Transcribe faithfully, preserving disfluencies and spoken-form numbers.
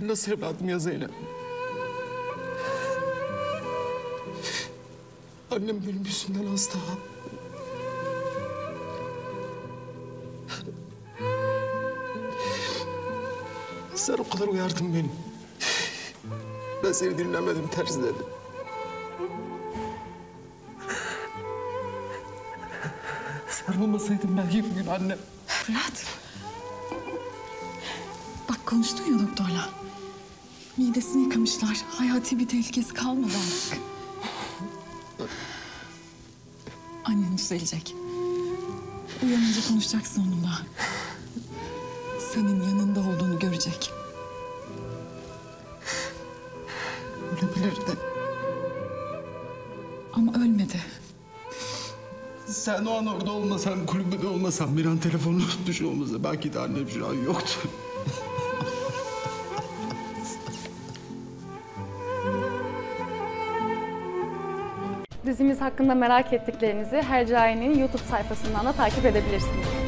Ben nasıl evladım ya Zeynep? Annem benim yüzümden hasta. Sen o kadar uyardın beni. Ben seni dinlemedim, ters dedim. Sen olmasaydın belki bugün annem. Fırat. Bak konuştun ya doktorla. Midesini yıkamışlar. Hayati bir tehlikesi kalmadı artık. Annen düzelecek. Uyanınca konuşacaksın onunla. Senin yanında olduğunu görecek. Ölebilirdi. Ama ölmedi. Sen o an orada olmasan, kulübede olmasan, bir an telefonunu tutmuş olmasa belki de annem şu an yoktu. Dizimiz hakkında merak ettiklerinizi Hercai'nin YouTube sayfasından da takip edebilirsiniz.